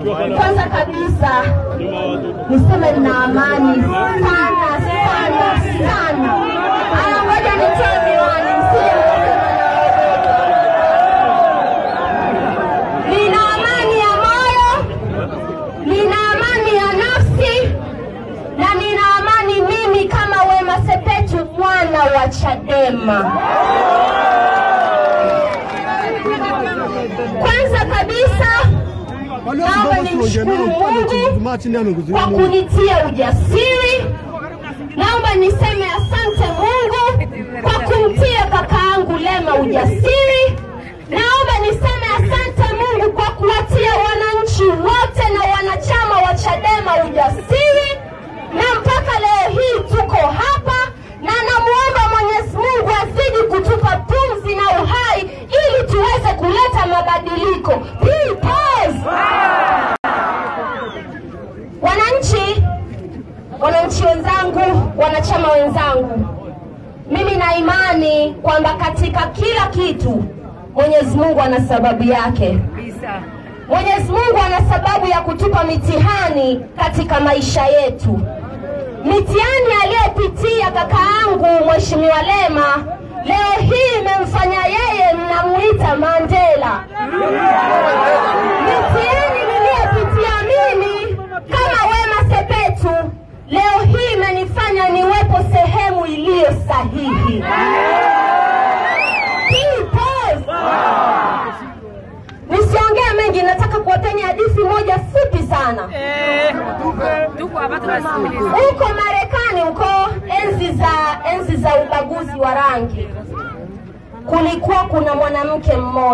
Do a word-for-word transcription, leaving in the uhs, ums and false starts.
Kwanza kabisa niseme nina amani sana sana sana. Aya, ngoja nitoe miwani msije nina amani ya moyo, nina amani ya nafsi, na nina amani mimi kama Wema Sepetu, mwana wa Chadema. Kwanza kabisa naomba nimshukuru Mungu kwa kunitia ujasiri. Naomba niseme asante Mungu kwa kumtia kakaangu Lema ujasiri. Naomba niseme asante Mungu kwa kuwatia wananchi wote na wanachama wa Chadema ujasiri. Na mpaka leo hii tuko hapa, na namuomba Mwenyezi Mungu azidi kutupa pumzi na uhai ili tuweze kuleta mabadiliko. Peoples! Wananchi, wananchi wenzangu, wanachama wenzangu, mimi na imani kwamba katika kila kitu Mwenyezi Mungu ana sababu yake. Mwenyezi Mungu ana sababu ya kutupa mitihani katika maisha yetu. Mitihani aliyopitia kakaangu Mheshimiwa Lema leo hii imemfanya yeye mnamuita Mandela. Mitihani niliyopitia mimi kama Wema Sepetu leo hii imenifanya niwepo sehemu iliyo sahihi. Nisiongea mengi, nataka kuwapeni hadithi moja fupi sana. Huko Marekani, huko enzi za enzi za ubaguzi wa rangi, kulikuwa kuna mwanamke mmoja